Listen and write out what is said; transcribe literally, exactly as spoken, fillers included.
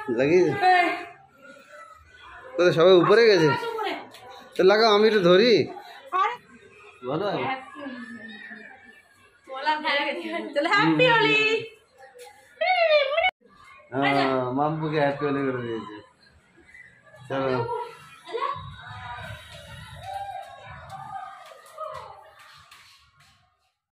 লাগিয়েছে কোথায় সবাই উপরে গেছে তো লাগাও আমি একটু ধরি বলো হ্যাঁ মাম্পুকে হ্যাপি হোলি করে দিয়েছে চলো